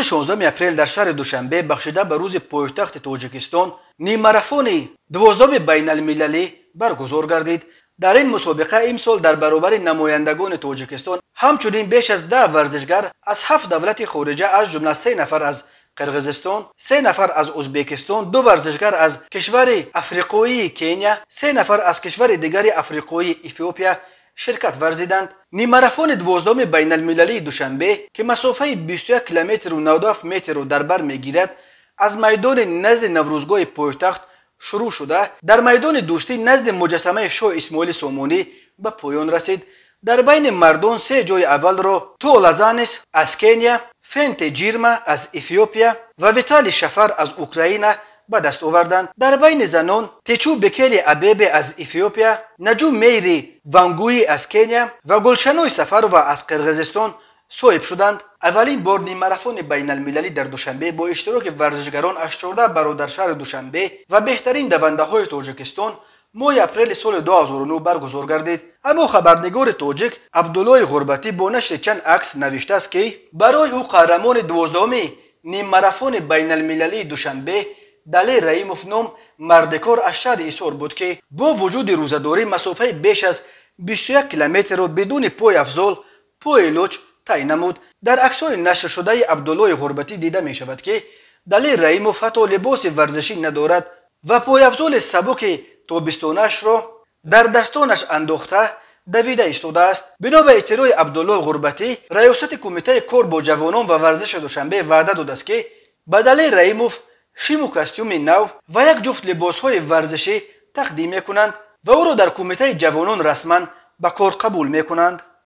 16 اپریل در شهر دوشنبه بخشیده به روز پایتخت تاجیکستان نیم ماراتون 12 بین المللی برگزار گردید. در این مسابقه امسال در برابر نمایندگان تاجیکستان همچنین بیش از 10 ورزشگر از 7 دولت خارجه از جمله 3 نفر از قرقیزستان، 3 نفر از ازبکستان، 2 ورزشگر از کشور افریقایی کنیا، 3 نفر از کشور دیگر افریقایی اتیوپیا شرکت ورزیدند. نیم ماراتون 12 بین المللی دوشنبه که مسافه 21 کیلومتر و 97 متر را در بر میگیرد از میدان نزد نوروزگاه پایتخت شروع شده در میدان دوستی نزد مجسمه شاه اسماعیل سامانی به پایان رسید. در بین مردان 3 جای اول را تولازانس از کنیا، فنت جیرما از اتیوپیا و ویتالی شفر از اوکراین به دست آوردند. در بین زنان تیچو بکلی ابیبه از اتیوپیا، نجوم میری وانگوی از کنیا و گلشنوی سفرو از قرقیزستان صاحب شدند. اولین بار نیم ماراتون بین المللی در دوشنبه با اشتراک ورزشگران از 14 برادر شهر دوشنبه و بهترین دونده های تاجیکستان ماه اپریل سال 2009 برگزار گردید. اما خبرنگار تاجیک عبدالله غربتی با نشر چند عکس نوشته است که برای او قهرمان 12 نیم ماراتون بین المللی دوشنبه دلی رحیموف نام مردکار از شهر ایسار بود که با وجود روزه‌داری مسافه بیش از 21 کیلومتر را بدون پای افضل پای لوچ طی نمود. در عکس‌های نشر شده عبدالله غربتی دیده می شود که دلی رحیموف حتی لباس ورزشی ندارد و پای افضل سبک تابستانش را در دستانش انداخته دویده ایستاده است. بنا به اطلاع عبدالله غربتی ریاست کمیته کار با جوانان و ورزش دوشنبه وعده داده است که به دلی رحیموف شیم و کاستیوم نو و یک جفت لباس‌های ورزشی تقدیم می‌کنند و او را در کمیته جوانان رسما به کار قبول می‌کنند.